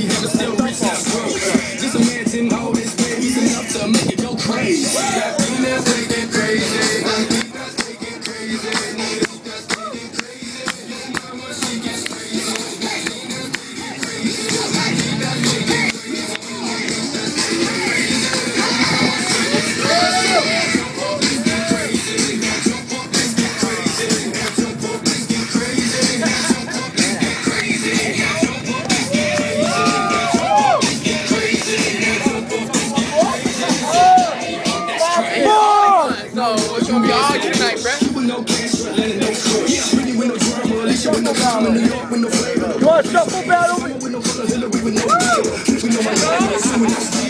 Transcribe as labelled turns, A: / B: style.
A: never still reach that growth. Just imagine all this baby's enough to make it go crazy. That thing that's taking crazy. That thing that's taking crazy. That's taking crazy. Your mama, she gets crazy. That thing that's taking crazy. That thing that's taking crazy.
B: It's gonna be all tonight, bro.
C: You want a shuffle battle?